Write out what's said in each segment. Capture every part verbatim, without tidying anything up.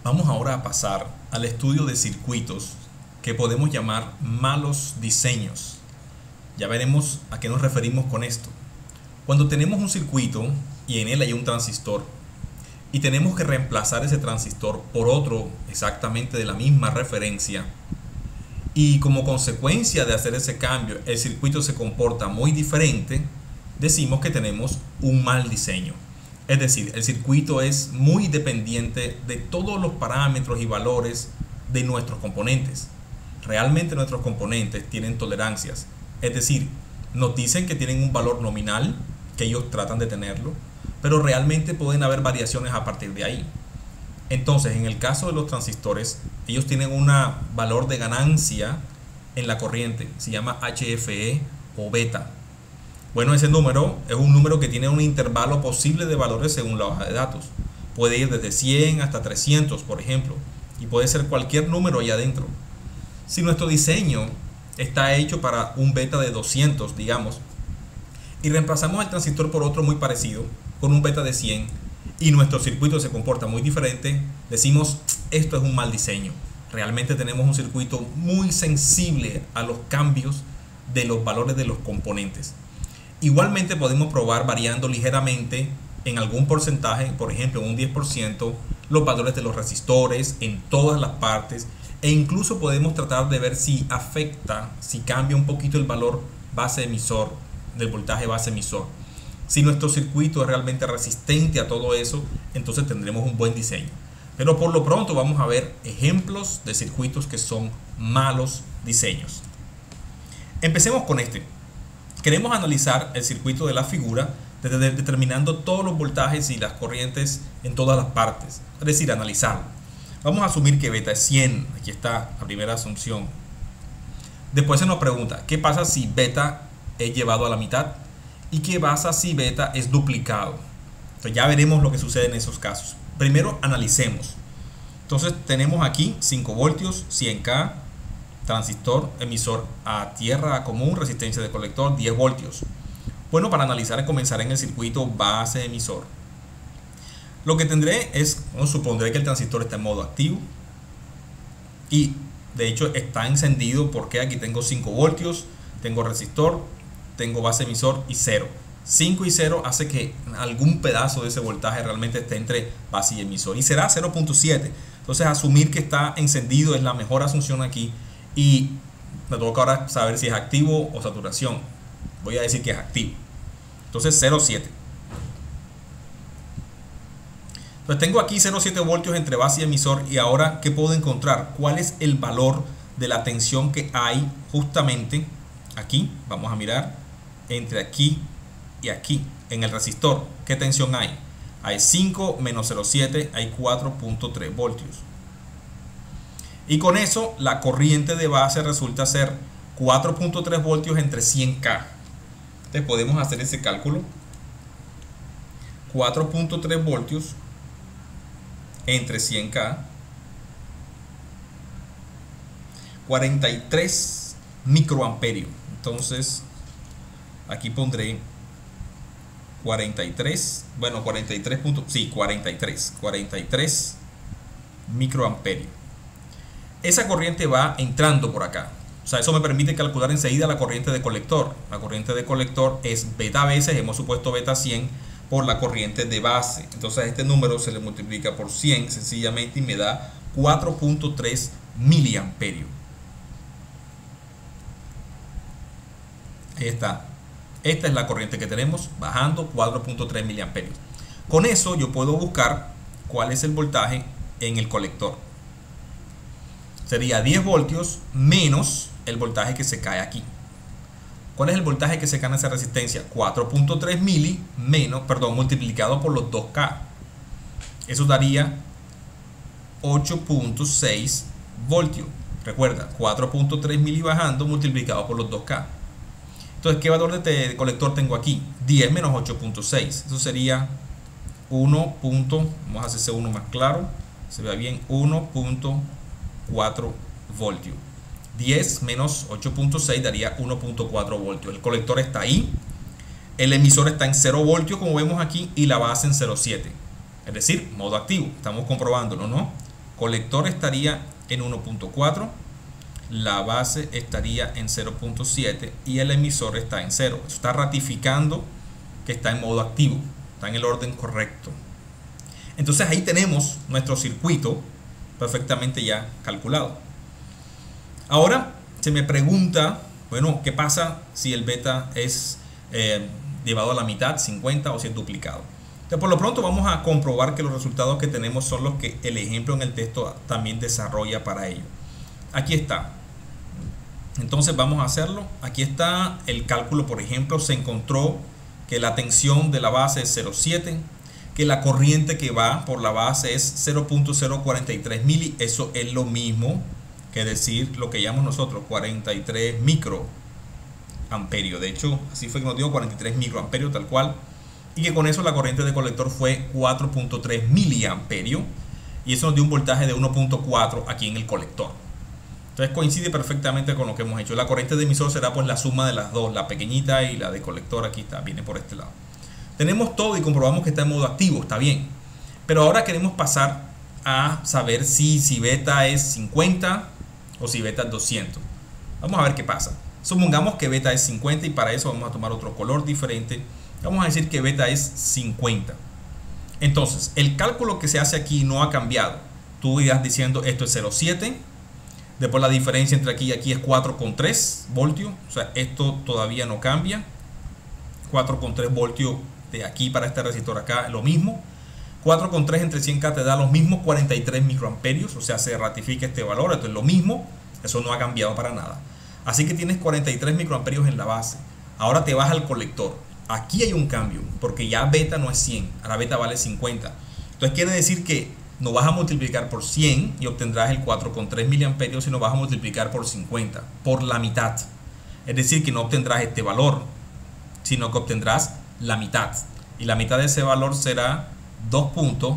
Vamos ahora a pasar al estudio de circuitos que podemos llamar malos diseños. Ya veremos a qué nos referimos con esto. Cuando tenemos un circuito y en él hay un transistor y tenemos que reemplazar ese transistor por otro exactamente de la misma referencia, y como consecuencia de hacer ese cambio el circuito se comporta muy diferente, decimos que tenemos un mal diseño. Es decir, el circuito es muy dependiente de todos los parámetros y valores de nuestros componentes. Realmente nuestros componentes tienen tolerancias, es decir, nos dicen que tienen un valor nominal, que ellos tratan de tenerlo, pero realmente pueden haber variaciones a partir de ahí. Entonces, en el caso de los transistores, ellos tienen un valor de ganancia en la corriente, se llama H F E o beta. Bueno, ese número es un número que tiene un intervalo posible de valores según la hoja de datos. Puede ir desde cien hasta trescientos, por ejemplo, y puede ser cualquier número allá adentro. Si nuestro diseño está hecho para un beta de doscientos, digamos, y reemplazamos el transistor por otro muy parecido, con un beta de cien, y nuestro circuito se comporta muy diferente, decimos, esto es un mal diseño. Realmente tenemos un circuito muy sensible a los cambios de los valores de los componentes. Igualmente podemos probar variando ligeramente en algún porcentaje, por ejemplo en un diez por ciento, los valores de los resistores en todas las partes, e incluso podemos tratar de ver si afecta, si cambia un poquito el valor base emisor, del voltaje base emisor. Si nuestro circuito es realmente resistente a todo eso, entonces tendremos un buen diseño. Pero por lo pronto vamos a ver ejemplos de circuitos que son malos diseños. Empecemos con este. Queremos analizar el circuito de la figura desde determinando todos los voltajes y las corrientes en todas las partes, es decir, analizarlo. Vamos a asumir que beta es cien, aquí está la primera asunción. Después se nos pregunta, ¿qué pasa si beta es llevado a la mitad? ¿Y qué pasa si beta es duplicado? Entonces ya veremos lo que sucede en esos casos. Primero analicemos. Entonces tenemos aquí cinco voltios, cien K, transistor, emisor a tierra a común, resistencia de colector, diez voltios. Bueno, para analizar comenzaré en el circuito base emisor. Lo que tendré es, bueno, supondré que el transistor está en modo activo y de hecho está encendido porque aquí tengo cinco voltios, tengo resistor, tengo base emisor y cero. cinco y cero hace que algún pedazo de ese voltaje realmente esté entre base y emisor y será cero punto siete. Entonces asumir que está encendido es la mejor asunción aquí. Y me toca ahora saber si es activo o saturación. Voy a decir que es activo. Entonces cero punto siete. Entonces tengo aquí cero punto siete voltios entre base y emisor. Y ahora, ¿qué puedo encontrar? ¿Cuál es el valor de la tensión que hay justamente aquí? Vamos a mirar entre aquí y aquí en el resistor. ¿Qué tensión hay? Hay cinco menos cero punto siete, hay cuatro punto tres voltios. Y con eso la corriente de base resulta ser cuatro punto tres voltios entre cien K. Entonces podemos hacer ese cálculo. cuatro punto tres voltios entre cien K. cuarenta y tres microamperios. Entonces aquí pondré cuarenta y tres. Bueno, cuarenta y tres. Sí, cuarenta y tres. cuarenta y tres microamperios. Esa corriente va entrando por acá. O sea, eso me permite calcular enseguida la corriente de colector. La corriente de colector es beta veces, hemos supuesto beta cien, por la corriente de base. Entonces a este número se le multiplica por cien sencillamente y me da cuatro punto tres miliamperios. Ahí está. Esta es la corriente que tenemos bajando, cuatro punto tres miliamperios. Con eso yo puedo buscar cuál es el voltaje en el colector. Sería diez voltios menos el voltaje que se cae aquí. ¿Cuál es el voltaje que se cae en esa resistencia? cuatro punto tres mili menos, perdón, multiplicado por los dos K. Eso daría ocho punto seis voltios. Recuerda, cuatro punto tres mili bajando multiplicado por los dos K. Entonces, ¿qué valor de, de colector tengo aquí? diez menos ocho punto seis. Eso sería uno. Vamos a hacer ese uno más claro. Se vea bien, uno punto cuatro voltios. diez menos ocho punto seis daría uno punto cuatro voltios. El colector está ahí. El emisor está en cero voltios, como vemos aquí, y la base en cero punto siete. Es decir, modo activo. Estamos comprobándolo, ¿no? Colector estaría en uno punto cuatro, la base estaría en cero punto siete y el emisor está en cero. Eso está ratificando que está en modo activo, está en el orden correcto. Entonces ahí tenemos nuestro circuito perfectamente ya calculado. Ahora se me pregunta, bueno, ¿qué pasa si el beta es eh, llevado a la mitad, cincuenta, o si es duplicado? Entonces, por lo pronto vamos a comprobar que los resultados que tenemos son los que el ejemplo en el texto también desarrolla para ello. Aquí está. Entonces vamos a hacerlo. Aquí está el cálculo. Por ejemplo, se encontró que la tensión de la base es cero punto siete, que la corriente que va por la base es cero punto cero cuarenta y tres mili. Eso es lo mismo que decir lo que llamamos nosotros cuarenta y tres microamperios. De hecho, así fue que nos dio cuarenta y tres microamperios tal cual. Y que con eso la corriente de colector fue cuatro punto tres miliamperios. Y eso nos dio un voltaje de uno punto cuatro aquí en el colector. Entonces coincide perfectamente con lo que hemos hecho. La corriente de emisor será pues la suma de las dos, la pequeñita y la de colector. Aquí está, viene por este lado. Tenemos todo y comprobamos que está en modo activo, está bien. Pero ahora queremos pasar a saber si, si beta es cincuenta o si beta es doscientos. Vamos a ver qué pasa. Supongamos que beta es cincuenta y para eso vamos a tomar otro color diferente. Vamos a decir que beta es cincuenta. Entonces, el cálculo que se hace aquí no ha cambiado. Tú irás diciendo esto es cero punto siete. Después la diferencia entre aquí y aquí es cuatro coma tres voltios. O sea, esto todavía no cambia. cuatro coma tres voltios de aquí para este resistor acá, lo mismo. cuatro coma tres entre cien K te da los mismos cuarenta y tres microamperios. O sea, se ratifica este valor. Esto es lo mismo. Eso no ha cambiado para nada. Así que tienes cuarenta y tres microamperios en la base. Ahora te vas al colector. Aquí hay un cambio, porque ya beta no es cien, ahora beta vale cincuenta. Entonces quiere decir que no vas a multiplicar por cien y obtendrás el cuatro coma tres miliamperios, sino vas a multiplicar por cincuenta, por la mitad. Es decir, que no obtendrás este valor, sino que obtendrás la mitad. Y la mitad de ese valor será dos punto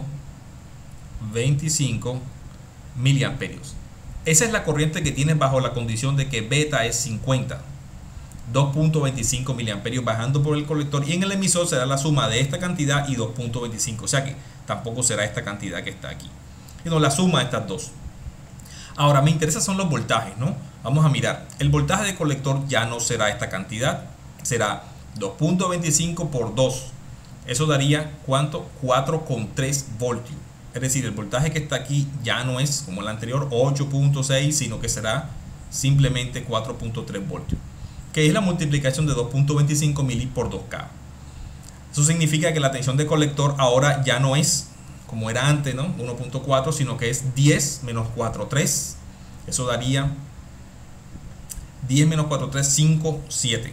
veinticinco miliamperios. Esa es la corriente que tienes bajo la condición de que beta es cincuenta. dos punto veinticinco miliamperios bajando por el colector, y en el emisor será la suma de esta cantidad y dos punto veinticinco, o sea que tampoco será esta cantidad que está aquí, sino la suma de estas dos. Ahora me interesa son los voltajes, ¿no? Vamos a mirar, el voltaje de colector ya no será esta cantidad, será dos punto veinticinco por dos, eso daría ¿cuánto? cuatro coma tres voltios, es decir, el voltaje que está aquí ya no es como el anterior ocho punto seis, sino que será simplemente cuatro punto tres voltios, que es la multiplicación de dos punto veinticinco mili por dos K. Eso significa que la tensión de colector ahora ya no es como era antes, ¿no? uno punto cuatro, sino que es diez menos cuatro punto tres. Eso daría diez menos cuatro punto tres, cinco punto siete.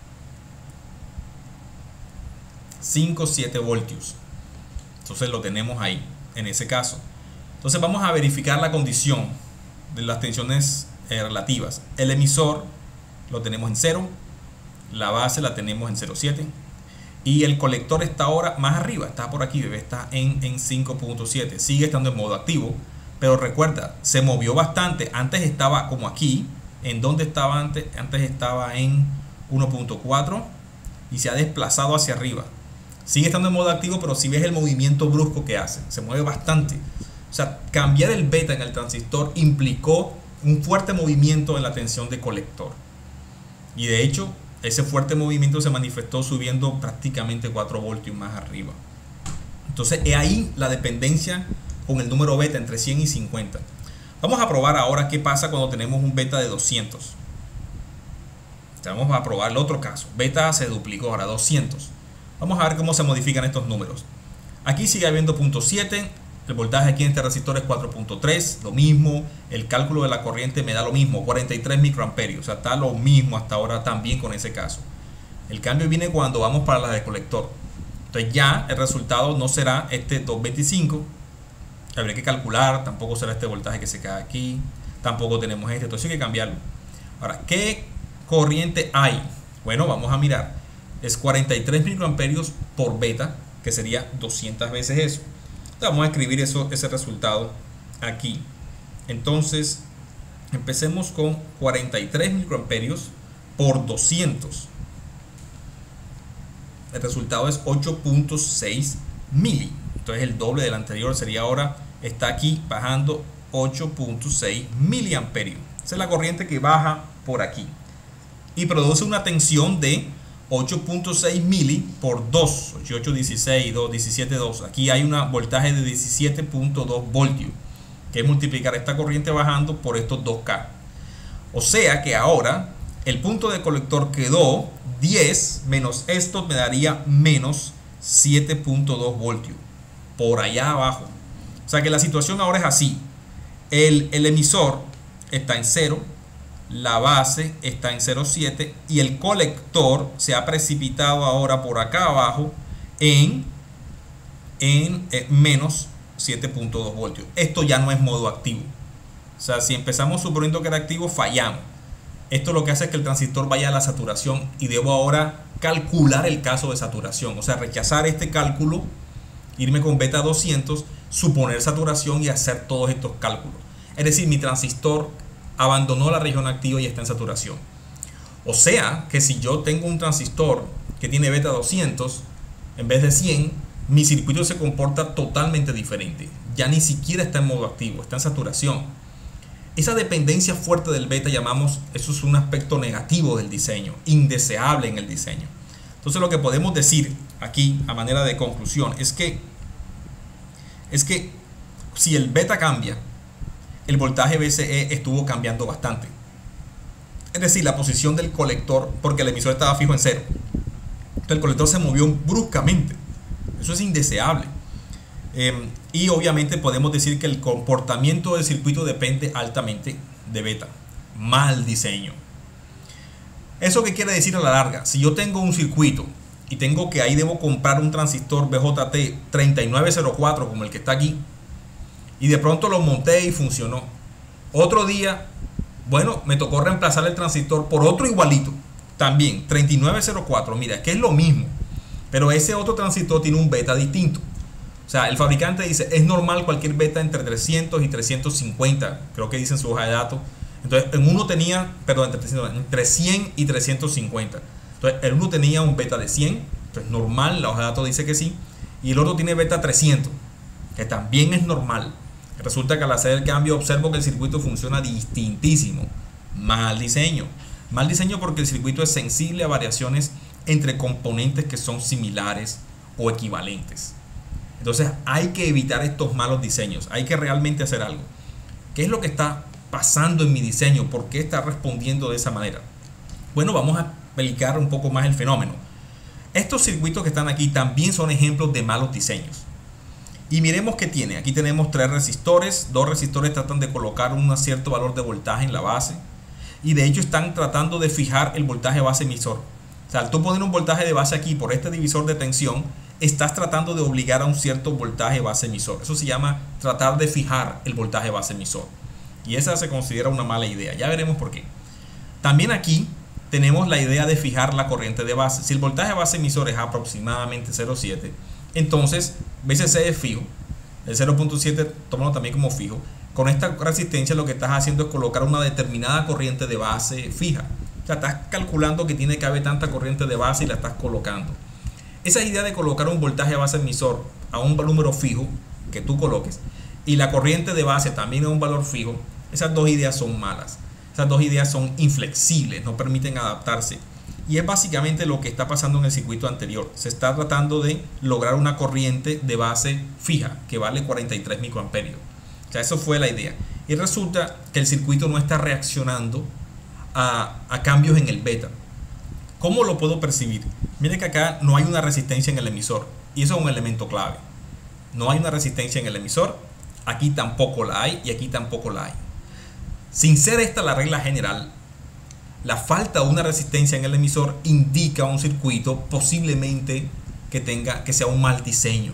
cinco punto siete voltios. Entonces lo tenemos ahí, en ese caso. Entonces vamos a verificar la condición de las tensiones eh, relativas. El emisor lo tenemos en cero, la base la tenemos en cero punto siete y el colector está ahora más arriba, está por aquí, bebé, está en, en cinco punto siete, sigue estando en modo activo, pero recuerda, se movió bastante. Antes estaba como aquí, en donde estaba antes, antes estaba en uno punto cuatro y se ha desplazado hacia arriba. Sigue estando en modo activo, pero si ves el movimiento brusco que hace, se mueve bastante. O sea, cambiar el beta en el transistor implicó un fuerte movimiento en la tensión de colector. Y de hecho, ese fuerte movimiento se manifestó subiendo prácticamente cuatro voltios más arriba. Entonces, es ahí la dependencia con el número beta entre cien y cincuenta. Vamos a probar ahora qué pasa cuando tenemos un beta de doscientos. Vamos a probar el otro caso. Beta se duplicó ahora doscientos. Vamos a ver cómo se modifican estos números. Aquí sigue habiendo punto siete. El voltaje aquí en este resistor es cuatro punto tres, lo mismo. El cálculo de la corriente me da lo mismo, cuarenta y tres microamperios. O sea, está lo mismo hasta ahora también con ese caso. El cambio viene cuando vamos para la de colector. Entonces ya el resultado no será este dos punto veinticinco. Habría que calcular, tampoco será este voltaje que se cae aquí. Tampoco tenemos este, entonces hay que cambiarlo. Ahora, ¿qué corriente hay? Bueno, vamos a mirar. Es cuarenta y tres microamperios por beta, que sería doscientas veces eso. Vamos a escribir eso, ese resultado aquí. Entonces, empecemos con cuarenta y tres microamperios por doscientos. El resultado es ocho punto seis mili. Entonces, el doble del anterior sería ahora está aquí bajando ocho punto seis miliamperios. Esa es la corriente que baja por aquí y produce una tensión de ocho punto seis mili por dos, ocho, dieciséis, dos, diecisiete, dos. Aquí hay un voltaje de diecisiete punto dos voltios, que es multiplicar esta corriente bajando por estos dos K. O sea que ahora el punto de colector quedó diez menos esto me daría menos siete punto dos voltios por allá abajo. O sea que la situación ahora es así. El, el emisor está en cero, la base está en cero punto siete y el colector se ha precipitado ahora por acá abajo en, en eh, menos siete punto dos voltios. Esto ya no es modo activo. O sea, si empezamos suponiendo que era activo, fallamos. Esto lo que hace es que el transistor vaya a la saturación y debo ahora calcular el caso de saturación. O sea, rechazar este cálculo, irme con beta doscientos, suponer saturación y hacer todos estos cálculos. Es decir, mi transistor abandonó la región activa y está en saturación. O sea, que si yo tengo un transistor que tiene beta doscientos, en vez de cien, mi circuito se comporta totalmente diferente. Ya ni siquiera está en modo activo, está en saturación. Esa dependencia fuerte del beta llamamos, eso es un aspecto negativo del diseño, indeseable en el diseño. Entonces lo que podemos decir aquí a manera de conclusión es que, es que si el beta cambia, el voltaje V C E estuvo cambiando bastante. Es decir, la posición del colector, porque el emisor estaba fijo en cero. Entonces el colector se movió bruscamente. Eso es indeseable. Eh, y obviamente podemos decir que el comportamiento del circuito depende altamente de beta. Mal diseño. ¿Eso qué quiere decir a la larga? Si yo tengo un circuito y tengo que ahí debo comprar un transistor B J T treinta y nueve cero cuatro como el que está aquí, y de pronto lo monté y funcionó. Otro día, bueno, me tocó reemplazar el transistor por otro igualito. También, treinta y nueve cero cuatro. Mira, es que es lo mismo. Pero ese otro transistor tiene un beta distinto. O sea, el fabricante dice, es normal cualquier beta entre trescientos y trescientos cincuenta. Creo que dice en su hoja de datos. Entonces, en uno tenía, perdón, entre cien y trescientos cincuenta. Entonces, el uno tenía un beta de cien. Entonces, normal, la hoja de datos dice que sí. Y el otro tiene beta trescientos, que también es normal. Resulta que al hacer el cambio observo que el circuito funciona distintísimo. Mal diseño. Mal diseño porque el circuito es sensible a variaciones entre componentes que son similares o equivalentes. Entonces hay que evitar estos malos diseños. Hay que realmente hacer algo. ¿Qué es lo que está pasando en mi diseño? ¿Por qué está respondiendo de esa manera? Bueno, vamos a explicar un poco más el fenómeno. Estos circuitos que están aquí también son ejemplos de malos diseños. Y miremos qué tiene. Aquí tenemos tres resistores. Dos resistores tratan de colocar un cierto valor de voltaje en la base. Y de hecho están tratando de fijar el voltaje base emisor. O sea, al tú poner un voltaje de base aquí por este divisor de tensión, estás tratando de obligar a un cierto voltaje base emisor. Eso se llama tratar de fijar el voltaje base emisor. Y esa se considera una mala idea. Ya veremos por qué. También aquí tenemos la idea de fijar la corriente de base. Si el voltaje base emisor es aproximadamente cero punto siete, entonces V C C es fijo. El cero punto siete tómalo también como fijo. Con esta resistencia lo que estás haciendo es colocar una determinada corriente de base fija. O sea, estás calculando que tiene que haber tanta corriente de base y la estás colocando. Esa idea de colocar un voltaje base emisor a un número fijo que tú coloques y la corriente de base también a un valor fijo, esas dos ideas son malas. Esas dos ideas son inflexibles, no permiten adaptarse. Y es básicamente lo que está pasando en el circuito anterior. Se está tratando de lograr una corriente de base fija que vale cuarenta y tres microamperios. O sea, eso fue la idea. Y resulta que el circuito no está reaccionando a, a cambios en el beta. ¿Cómo lo puedo percibir? Miren que acá no hay una resistencia en el emisor. Y eso es un elemento clave. No hay una resistencia en el emisor. Aquí tampoco la hay y aquí tampoco la hay. Sin ser esta la regla general, la falta de una resistencia en el emisor indica un circuito posiblemente que tenga que sea un mal diseño.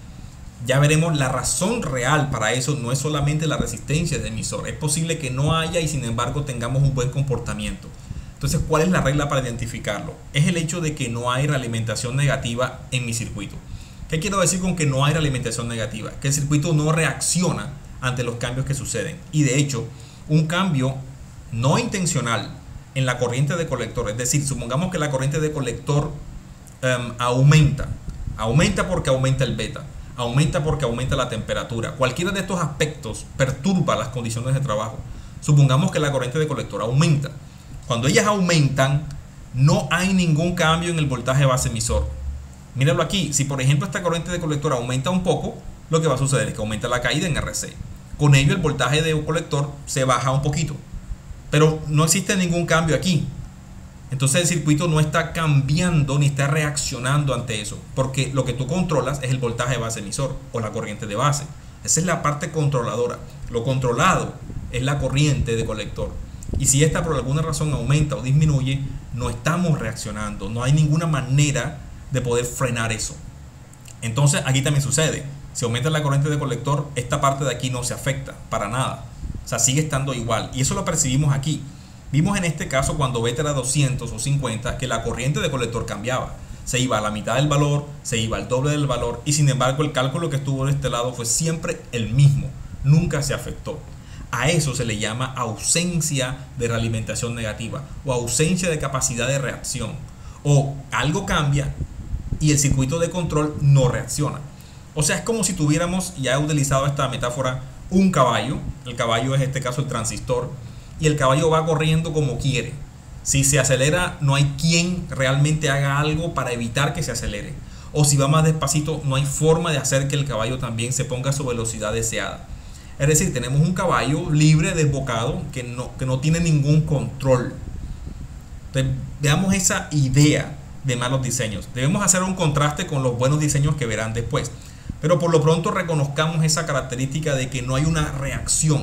Ya veremos la razón real para eso. No es solamente la resistencia del emisor. Es posible que no haya y sin embargo tengamos un buen comportamiento. Entonces, ¿cuál es la regla para identificarlo? Es el hecho de que no hay realimentación negativa en mi circuito. ¿Qué quiero decir con que no hay realimentación negativa? Que el circuito no reacciona ante los cambios que suceden. Y de hecho, un cambio no intencional en la corriente de colector, es decir, supongamos que la corriente de colector um, aumenta, aumenta porque aumenta el beta, aumenta porque aumenta la temperatura. Cualquiera de estos aspectos perturba las condiciones de trabajo. Supongamos que la corriente de colector aumenta. Cuando ellas aumentan, no hay ningún cambio en el voltaje base emisor. Míralo aquí, si por ejemplo esta corriente de colector aumenta un poco, lo que va a suceder es que aumenta la caída en R C. Con ello el voltaje de colector se baja un poquito, pero no existe ningún cambio aquí. Entonces el circuito no está cambiando ni está reaccionando ante eso, porque lo que tú controlas es el voltaje base emisor o la corriente de base. Esa es la parte controladora. Lo controlado es la corriente de colector. Y si esta por alguna razón aumenta o disminuye, no estamos reaccionando. No hay ninguna manera de poder frenar eso. Entonces aquí también sucede. Si aumenta la corriente de colector, esta parte de aquí no se afecta para nada. O sea, sigue estando igual. Y eso lo percibimos aquí. Vimos en este caso cuando beta era doscientos o cincuenta que la corriente de colector cambiaba. Se iba a la mitad del valor, se iba al doble del valor y sin embargo el cálculo que estuvo de este lado fue siempre el mismo. Nunca se afectó. A eso se le llama ausencia de realimentación negativa o ausencia de capacidad de reacción. O algo cambia y el circuito de control no reacciona. O sea, es como si tuviéramos, ya he utilizado esta metáfora, un caballo. El caballo es en este caso el transistor. Y el caballo va corriendo como quiere. Si se acelera, no hay quien realmente haga algo para evitar que se acelere. O si va más despacito, no hay forma de hacer que el caballo también se ponga a su velocidad deseada. Es decir, tenemos un caballo libre, desbocado, que no, que no tiene ningún control. Entonces, veamos esa idea de malos diseños. Debemos hacer un contraste con los buenos diseños que verán después. Pero por lo pronto reconozcamos esa característica de que no hay una reacción.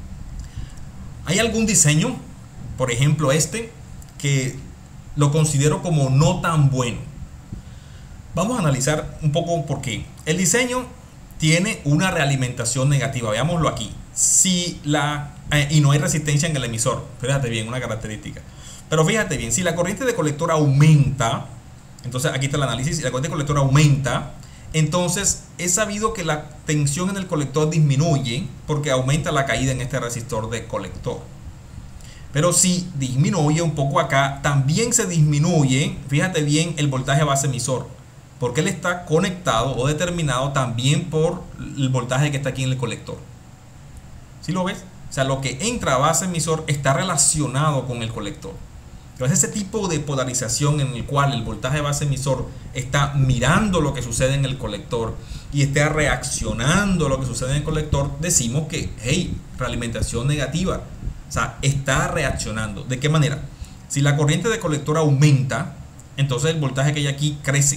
¿Hay algún diseño, por ejemplo este, que lo considero como no tan bueno? Vamos a analizar un poco por qué. El diseño tiene una realimentación negativa, veámoslo aquí. Si la, eh, y no hay resistencia en el emisor, fíjate bien, una característica. Pero fíjate bien, si la corriente de colector aumenta, entonces aquí está el análisis, si la corriente de colector aumenta, entonces es sabido que la tensión en el colector disminuye porque aumenta la caída en este resistor de colector. Pero si disminuye un poco acá, también se disminuye, fíjate bien, el voltaje base emisor, porque él está conectado o determinado también por el voltaje que está aquí en el colector. ¿Sí lo ves? O sea, lo que entra a base emisor está relacionado con el colector. Entonces ese tipo de polarización en el cual el voltaje base emisor está mirando lo que sucede en el colector y está reaccionando a lo que sucede en el colector, decimos que, hey, realimentación negativa. O sea, está reaccionando. ¿De qué manera? Si la corriente de colector aumenta, entonces el voltaje que hay aquí crece.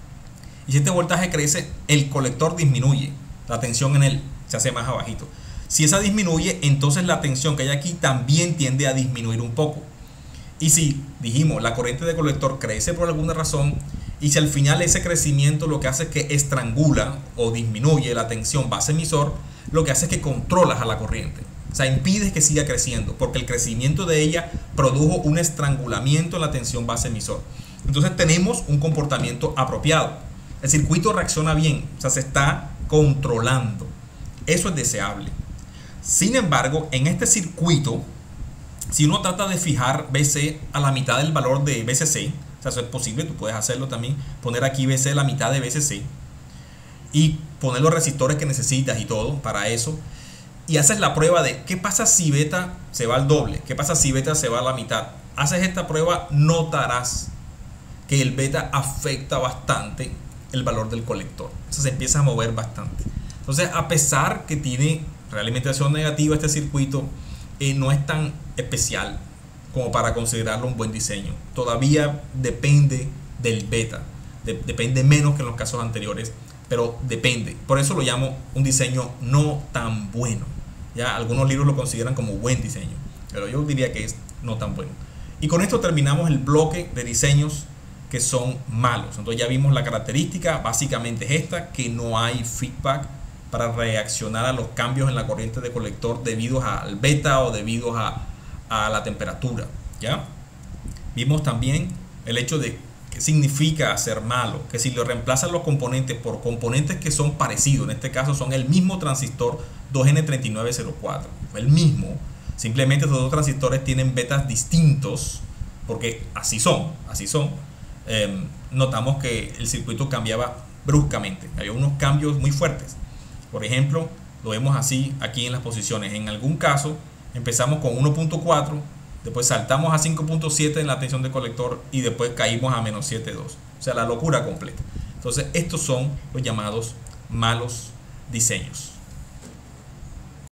Y si este voltaje crece, el colector disminuye. La tensión en él se hace más abajito. Si esa disminuye, entonces la tensión que hay aquí también tiende a disminuir un poco. Y si, dijimos, la corriente de colector crece por alguna razón, y si al final ese crecimiento lo que hace es que estrangula o disminuye la tensión base emisor, lo que hace es que controlas a la corriente. O sea, impides que siga creciendo, porque el crecimiento de ella produjo un estrangulamiento en la tensión base emisor. Entonces tenemos un comportamiento apropiado. El circuito reacciona bien, o sea, se está controlando. Eso es deseable. Sin embargo, en este circuito, si uno trata de fijar B C a la mitad del valor de B C C, o sea, eso es posible, tú puedes hacerlo también, poner aquí B C a la mitad de B C C y poner los resistores que necesitas y todo para eso, y haces la prueba de qué pasa si beta se va al doble, qué pasa si beta se va a la mitad. Haces esta prueba, notarás que el beta afecta bastante el valor del colector, o sea, se empieza a mover bastante. Entonces, a pesar que tiene realimentación negativa este circuito, eh, no es tan especial como para considerarlo un buen diseño. Todavía depende del beta, de, depende menos que en los casos anteriores, pero depende. Por eso lo llamo un diseño no tan bueno. Ya algunos libros lo consideran como buen diseño, pero yo diría que es no tan bueno. Y con esto terminamos el bloque de diseños que son malos. Entonces ya vimos la característica, básicamente es esta, que no hay feedback para reaccionar a los cambios en la corriente de colector debido al beta o debido a, a la temperatura. ¿Ya? Vimos también el hecho de qué significa hacer malo, que si lo reemplazan los componentes por componentes que son parecidos, en este caso son el mismo transistor dos N treinta y nueve cero cuatro, el mismo, simplemente estos dos transistores tienen betas distintos, porque así son, así son. Eh, notamos que el circuito cambiaba bruscamente. Había unos cambios muy fuertes. Por ejemplo, lo vemos así aquí en las posiciones. En algún caso empezamos con uno punto cuatro, después saltamos a cinco punto siete en la tensión de colector y después caímos a menos siete punto dos. O sea, la locura completa. Entonces, estos son los llamados malos diseños.